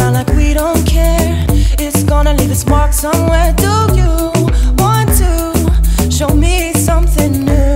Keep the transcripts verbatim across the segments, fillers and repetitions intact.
around like we don't care. It's gonna leave its mark somewhere. Do you want to show me something new?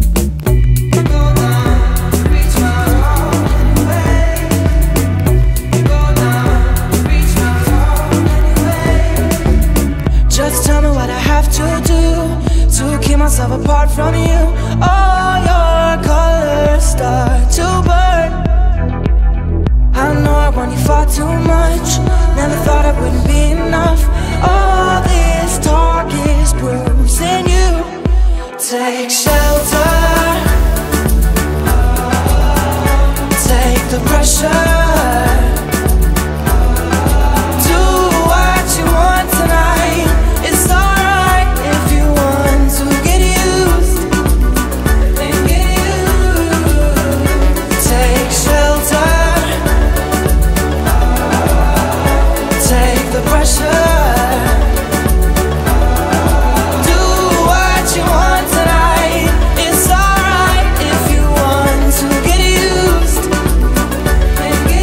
Just tell me what I have to do to keep myself apart from you. All your colors start to burn. I know I want you far too much. Never thought it wouldn't be enough. All this talk is bruising you. Take shelter. Take the pressure. Do what you want tonight. It's alright if you want to get used. Then get used. Take shelter. Take the pressure. Do what you want tonight. It's alright if you want to get used. Then get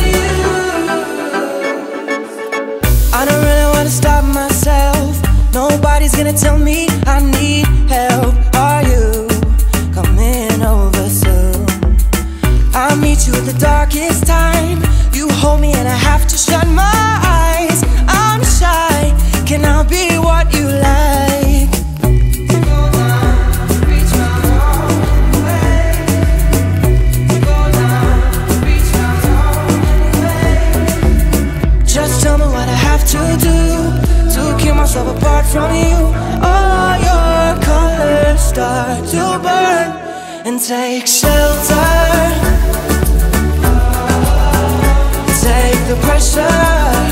used. I don't really wanna stop myself. Nobody's gonna tell me I need help. Are you coming over soon? I'll meet you at the darkest time. You hold me and I have to shut my eyes. I'm shy, can I be what you like? Just tell me what I have to do to keep myself apart from you. All your colors start to burn. And take shelter. Take the pressure.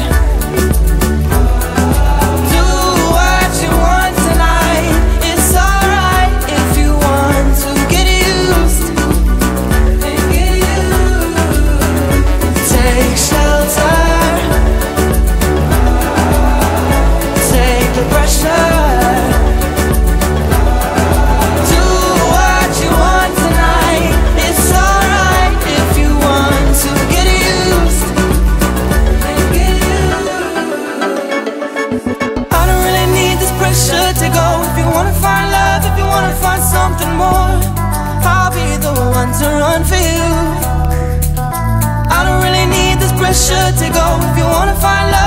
Do what you want tonight. It's alright if you want to get used. Then get used. Take shelter. Take the pressure. Do what you want tonight. It's alright if you want to get used. Then get used. I don't really need this pressure to go. If you wanna find love, if you wanna find something more, I'll be the one to run for you. I don't really need this pressure to go. If you wanna find love,